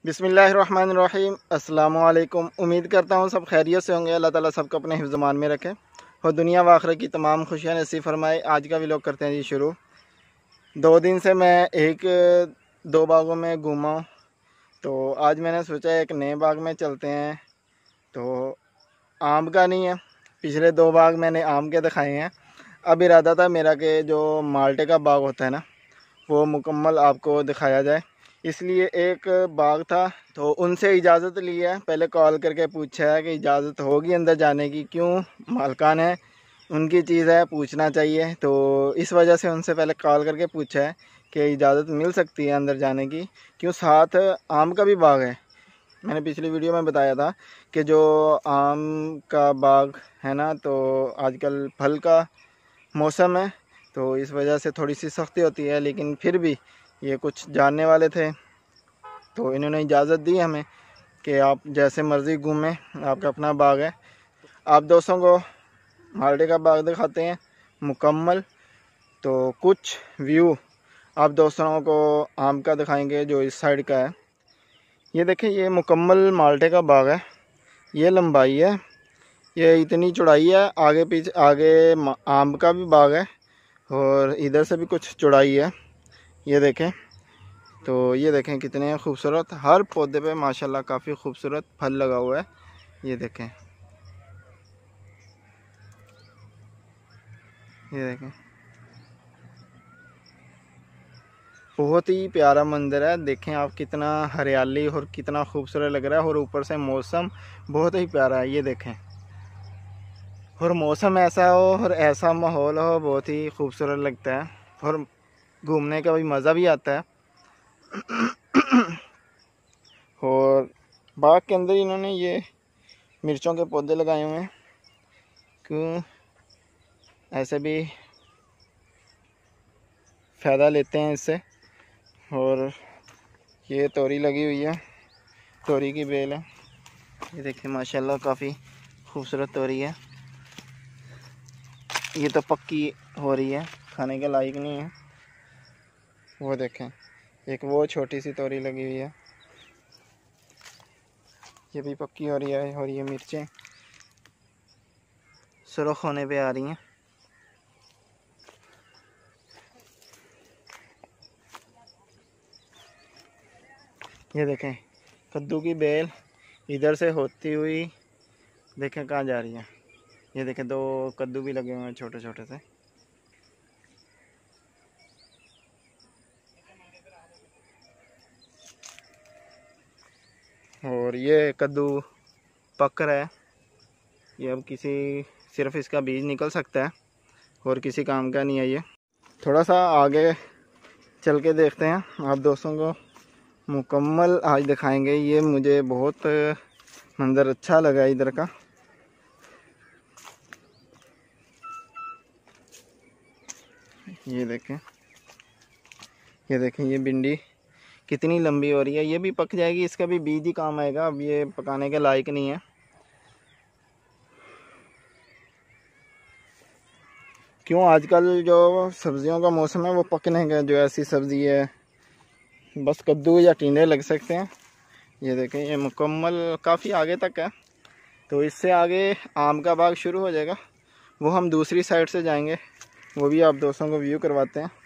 बिस्मिल्लाहिर्रहमानिर्रहीम। अस्सलामु अलैकुम। उम्मीद करता हूँ सब खैरियत से होंगे। अल्लाह ताला सबको अपने हिफ्ज़-मान में रखे और दुनिया व आखिरत की तमाम खुशियाँ नसीब फरमाए। आज का व्लॉग करते हैं जी शुरू। 2 दिन से मैं दो बागों में घूमा हूँ, तो आज मैंने सोचा एक नए बाग में चलते हैं। तो आम का नहीं है, पिछले 2 बाग मैंने आम के दिखाए हैं। अब इरादा था मेरा कि जो माल्टे का बाग होता है ना, वो मुकम्मल आपको दिखाया जाए। इसलिए एक बाग था, तो उनसे इजाज़त ली है। पहले कॉल करके पूछा है कि इजाज़त होगी अंदर जाने की, क्यों मालकान है, उनकी चीज़ है, पूछना चाहिए। तो इस वजह से उनसे पहले कॉल करके पूछा है कि इजाज़त मिल सकती है अंदर जाने की, क्यों साथ आम का भी बाग है। मैंने पिछली वीडियो में बताया था कि जो आम का बाग है ना, तो आजकल फल का मौसम है, तो इस वजह से थोड़ी सी सख्ती होती है। लेकिन फिर भी ये कुछ जानने वाले थे, तो इन्होंने इजाज़त दी हमें कि आप जैसे मर्ज़ी घूमें, आपका अपना बाग है। आप दोस्तों को माल्टे का बाग दिखाते हैं मुकम्मल। तो कुछ व्यू आप दोस्तों को आम का दिखाएंगे जो इस साइड का है। ये देखें, ये मुकम्मल माल्टे का बाग है। ये लंबाई है, ये इतनी चौड़ाई है। आगे पीछे आम का भी बाग है और इधर से भी कुछ चौड़ाई है। ये देखें, तो ये देखें कितने खूबसूरत, हर पौधे पे माशाल्लाह काफ़ी खूबसूरत फल लगा हुआ है। ये देखें, ये देखें, बहुत ही प्यारा मंजर है। देखें आप, कितना हरियाली और कितना खूबसूरत लग रहा है। और ऊपर से मौसम बहुत ही प्यारा है। ये देखें, और मौसम ऐसा हो और ऐसा माहौल हो, बहुत ही खूबसूरत लगता है और घूमने का भी मज़ा भी आता है। और बाग के अंदर इन्होंने ये मिर्चों के पौधे लगाए हुए हैं, क्यों ऐसे भी फ़ायदा लेते हैं इससे। और ये तोरी लगी हुई है, तोरी की बेल है। ये देखिए माशाल्लाह काफ़ी खूबसूरत तोरी है। ये तो पक्की हो रही है, खाने के लायक नहीं है। वो देखें, एक वो छोटी सी तोरी लगी हुई है, ये भी पक्की हो रही है। और ये मिर्चें सुरख होने पे आ रही हैं। ये देखें, कद्दू की बेल इधर से होती हुई देखें कहाँ जा रही है। ये देखें, 2 कद्दू भी लगे हुए हैं छोटे छोटे से। और ये कद्दू पक रहा है। ये अब सिर्फ इसका बीज निकल सकता है और किसी काम का नहीं है। ये थोड़ा सा आगे चल के देखते हैं, आप दोस्तों को मुकम्मल आज दिखाएंगे। ये मुझे बहुत मंजर अच्छा लगा इधर का। ये देखें, ये देखें, ये भिंडी कितनी लंबी हो रही है। ये भी पक जाएगी, इसका भी बीज ही काम आएगा। अब ये पकाने के लायक नहीं है, क्यों आजकल जो सब्जियों का मौसम है वो पकने का, जो ऐसी सब्ज़ी है बस कद्दू या टींडे लग सकते हैं। ये देखें, ये मुकम्मल काफ़ी आगे तक है। तो इससे आगे आम का बाग शुरू हो जाएगा, वो हम दूसरी साइड से जाएंगे, वो भी आप दोस्तों को व्यू करवाते हैं।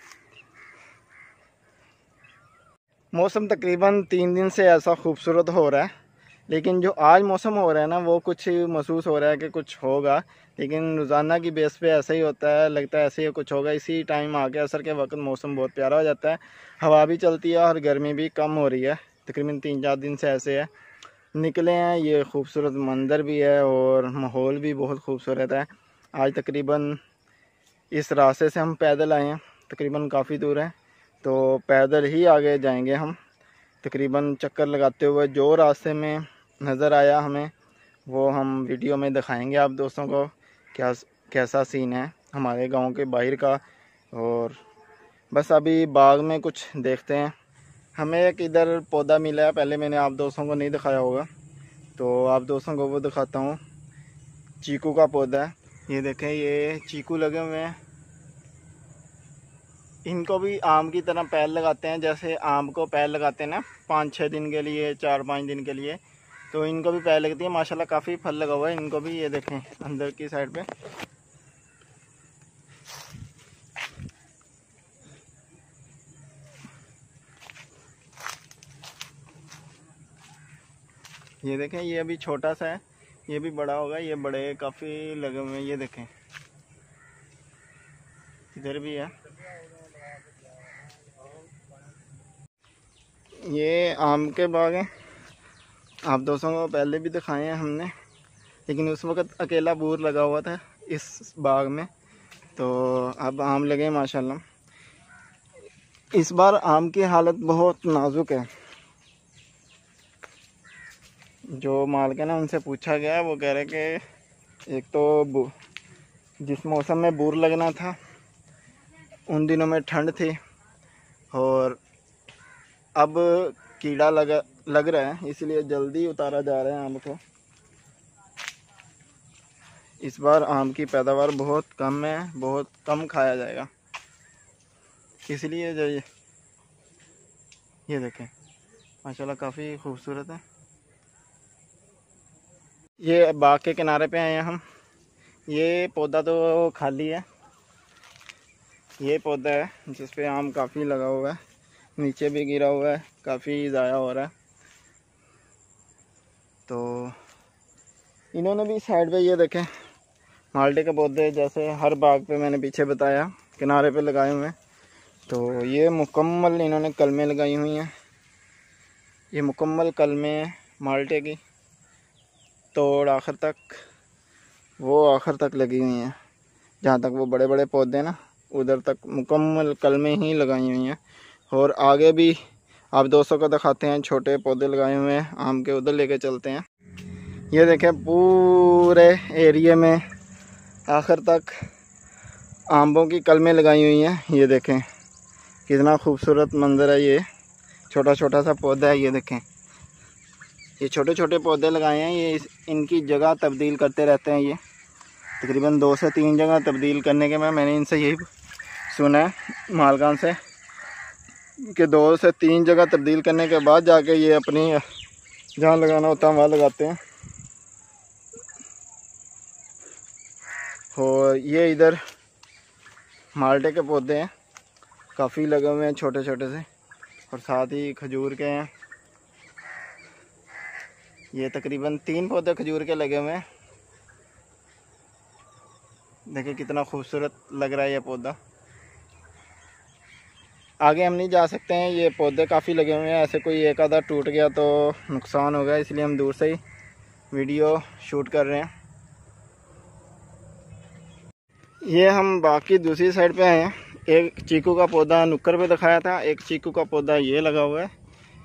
मौसम तकरीबन 3 दिन से ऐसा खूबसूरत हो रहा है, लेकिन जो आज मौसम हो रहा है ना, वो कुछ महसूस हो रहा है कि कुछ होगा। लेकिन रोज़ाना की बेस पे ऐसा ही होता है, लगता है ऐसे ही कुछ होगा। इसी टाइम आके असर के वक्त मौसम बहुत प्यारा हो जाता है, हवा भी चलती है और गर्मी भी कम हो रही है। तकरीबन 3-4 दिन से ऐसे है निकले हैं। ये खूबसूरत मंज़र भी है और माहौल भी बहुत खूबसूरत है। आज तकरीबन इस रास्ते से हम पैदल आए हैं, तकरीबन काफ़ी दूर है, तो पैदल ही आगे जाएंगे हम। तकरीबन चक्कर लगाते हुए जो रास्ते में नज़र आया हमें, वो हम वीडियो में दिखाएंगे आप दोस्तों को कैसा सीन है हमारे गांव के बाहर का। और बस अभी बाग में कुछ देखते हैं। हमें एक इधर पौधा मिला है, पहले मैंने आप दोस्तों को नहीं दिखाया होगा, तो आप दोस्तों को वो दिखाता हूँ। चीकू का पौधा है, ये देखें, ये चीकू लगे हुए हैं। इनको भी आम की तरह पैर लगाते हैं, जैसे आम को पैर लगाते हैं ना 5-6 दिन के लिए, 4-5 दिन के लिए, तो इनको भी पैर लगती है। माशाल्लाह काफ़ी फल लगा हुआ है इनको भी। ये देखें अंदर की साइड पे। ये देखें, ये अभी छोटा सा है, ये भी बड़ा होगा। ये बड़े काफ़ी लगे हुए हैं। ये देखें इधर भी है। ये आम के बाग हैं, आप दोस्तों को पहले भी दिखाए हैं हमने, लेकिन उस वक़्त अकेला बूर लगा हुआ था इस बाग में, तो अब आम लगे माशाल्लाह। इस बार आम की हालत बहुत नाजुक है। जो मालिक है ना, उनसे पूछा गया, वो कह रहे कि एक तो जिस मौसम में बूर लगना था उन दिनों में ठंड थी, और अब कीड़ा लग रहा है, इसलिए जल्दी उतारा जा रहा है आम को। इस बार आम की पैदावार बहुत कम है, बहुत कम खाया जाएगा, इसलिए जो ये देखें माशाल्लाह काफ़ी खूबसूरत है। ये बाग के किनारे पे आए हैं हम। ये पौधा तो खाली है, ये पौधा है जिस पे आम काफ़ी लगा हुआ है, नीचे भी गिरा हुआ है, काफ़ी ज़ाया हो रहा है। तो इन्होंने भी साइड पे ये देखें माल्टे के पौधे, जैसे हर बाग पे मैंने पीछे बताया किनारे पे लगाए हुए हैं। तो ये मुकम्मल इन्होंने कलमें लगाई हुई हैं। ये मुकम्मल कलमें माल्टे की तोड़ आखिर तक, वो आखिर तक लगी हुई हैं, जहाँ तक वो बड़े बड़े पौधे ना उधर तक मुकम्मल कलमें ही लगाई हुई हैं। और आगे भी आप दोस्तों को दिखाते हैं, छोटे पौधे लगाए हुए हैं आम के, उधर लेके चलते हैं। ये देखें पूरे एरिया में आखिर तक आमों की कलमें लगाई हुई हैं। ये देखें कितना खूबसूरत मंजर है। ये छोटा छोटा सा पौधा है। ये देखें ये छोटे छोटे पौधे लगाए हैं। ये इनकी जगह तब्दील करते रहते हैं। ये तकरीबन 2 से 3 जगह तब्दील करने के मैंने इनसे यही सुना है मालकान से, कि 2 से 3 जगह तब्दील करने के बाद जाके ये अपनी जहाँ लगाना होता है वहाँ लगाते हैं। और ये इधर माल्टे के पौधे हैं, काफ़ी लगे हुए हैं छोटे छोटे से, और साथ ही खजूर के हैं। ये तकरीबन 3 पौधे खजूर के लगे हुए हैं। देखिए कितना खूबसूरत लग रहा है ये पौधा। आगे हम नहीं जा सकते हैं, ये पौधे काफ़ी लगे हुए हैं, ऐसे कोई एक आधा टूट गया तो नुकसान होगा, इसलिए हम दूर से ही वीडियो शूट कर रहे हैं। ये हम बाकी दूसरी साइड पे आए हैं। एक चीकू का पौधा नुक्कड़ पे दिखाया था, एक चीकू का पौधा ये लगा हुआ है।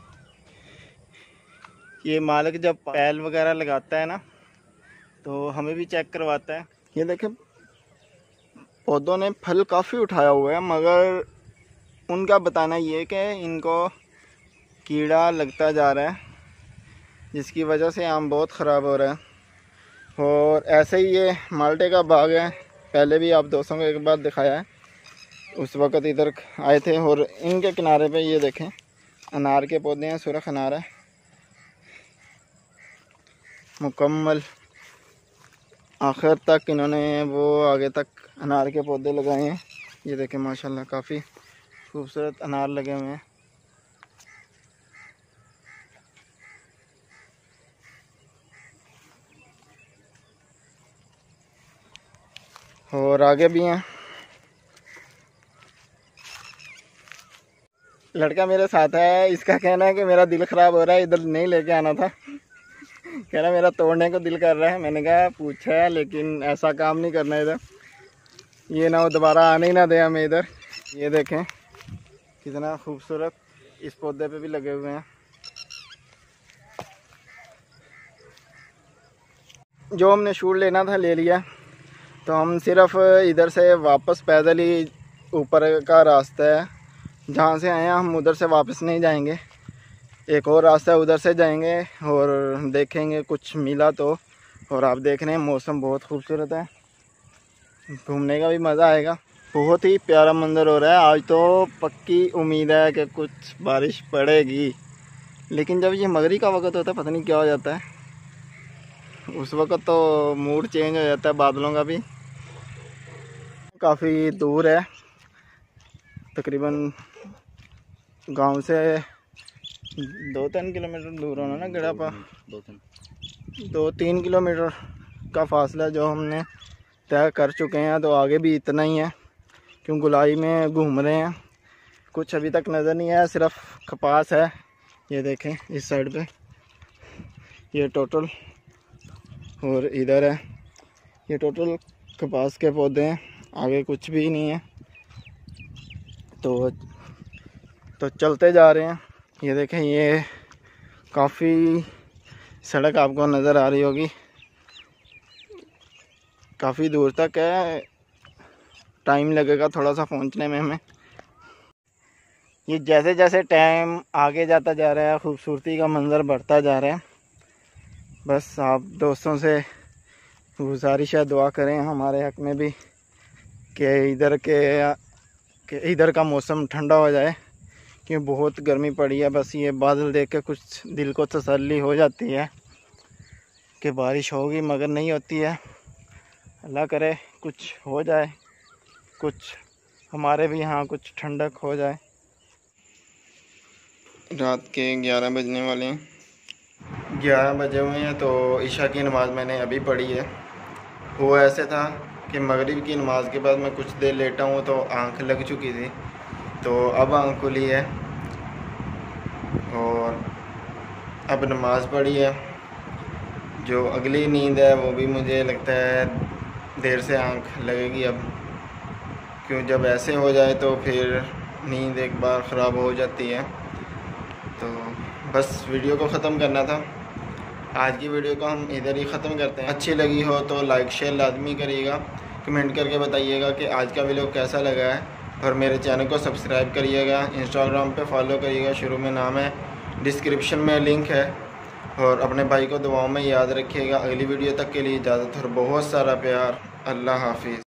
ये मालिक जब पैल वगैरह लगाता है ना, तो हमें भी चेक करवाता है। ये देखें पौधों ने फल काफ़ी उठाया हुआ है, मगर उनका बताना ये कि इनको कीड़ा लगता जा रहा है, जिसकी वजह से आम बहुत ख़राब हो रहा है। और ऐसे ही ये माल्टे का बाग है, पहले भी आप दोस्तों को एक बार दिखाया है, उस वक़्त इधर आए थे। और इनके किनारे पे ये देखें अनार के पौधे हैं, सुरख अनार है मुकम्मल। आखिर तक इन्होंने वो आगे तक अनार के पौधे लगाए हैं। ये देखें माशाल्लाह काफ़ी खूबसूरत अनार लगे हुए हैं। और आगे भी हैं। लड़का मेरे साथ है, इसका कहना है कि मेरा दिल ख़राब हो रहा है, इधर नहीं लेके आना था। कह रहा मेरा तोड़ने को दिल कर रहा है। मैंने कहा पूछा है, लेकिन ऐसा काम नहीं करना इधर, ये ना वो दोबारा आने ही ना दे हमें इधर। ये देखें कितना खूबसूरत इस पौधे पे भी लगे हुए हैं। जो हमने शूट लेना था ले लिया, तो हम सिर्फ इधर से वापस पैदल ही, ऊपर का रास्ता है जहाँ से आए हैं हम उधर से वापस नहीं जाएंगे, एक और रास्ता है उधर से जाएंगे और देखेंगे कुछ मिला तो। और आप देख रहे हैं मौसम बहुत खूबसूरत है, घूमने का भी मज़ा आएगा। बहुत ही प्यारा मंजर हो रहा है। आज तो पक्की उम्मीद है कि कुछ बारिश पड़ेगी, लेकिन जब ये मगरिब का वक्त होता है पता नहीं क्या हो जाता है। उस वक्त तो मूड चेंज हो जाता है बादलों का भी। काफ़ी दूर है, तकरीबन गांव से 2-3 किलोमीटर दूर होना ना गड़ापा, 2-3 किलोमीटर का फासला जो हमने तय कर चुके हैं। तो आगे भी इतना ही है, क्यों गुलाई में घूम रहे हैं। कुछ अभी तक नज़र नहीं आया, सिर्फ कपास है। ये देखें इस साइड पे ये टोटल, और इधर है ये टोटल कपास के पौधे हैं, आगे कुछ भी नहीं है। तो चलते जा रहे हैं। ये देखें ये काफ़ी सड़क आपको नज़र आ रही होगी, काफ़ी दूर तक है, टाइम लगेगा थोड़ा सा पहुंचने में हमें। ये जैसे जैसे टाइम आगे जाता जा रहा है खूबसूरती का मंज़र बढ़ता जा रहा है। बस आप दोस्तों से गुजारिश है, दुआ करें हमारे हक़ में भी कि इधर का मौसम ठंडा हो जाए, क्योंकि बहुत गर्मी पड़ी है। बस ये बादल देख के कुछ दिल को तसल्ली हो जाती है कि बारिश होगी, मगर नहीं होती है। अल्लाह करे कुछ हो जाए, कुछ हमारे भी यहाँ कुछ ठंडक हो जाए। रात के 11 बजने वाले हैं, 11 बजे हुए हैं। तो इशा की नमाज़ मैंने अभी पढ़ी है। वो ऐसे था कि मगरिब की नमाज़ के बाद मैं कुछ देर लेटा हूँ तो आंख लग चुकी थी, तो अब आंख खुली है और अब नमाज़ पढ़ी है। जो अगली नींद है वो भी मुझे लगता है देर से आंख लगेगी अब, क्यों जब ऐसे हो जाए तो फिर नींद एक बार ख़राब हो जाती है। तो बस वीडियो को ख़त्म करना था। आज की वीडियो को हम इधर ही ख़त्म करते हैं। अच्छी लगी हो तो लाइक शेयर लाजमी करिएगा, कमेंट करके बताइएगा कि आज का वीडियो कैसा लगा है, और मेरे चैनल को सब्सक्राइब करिएगा। इंस्टाग्राम पे फॉलो करिएगा, शुरू में नाम है, डिस्क्रिप्शन में लिंक है। और अपने भाई को दुआओं में याद रखिएगा। अगली वीडियो तक के लिए इजाज़त और बहुत सारा प्यार। अल्लाह हाफिज़।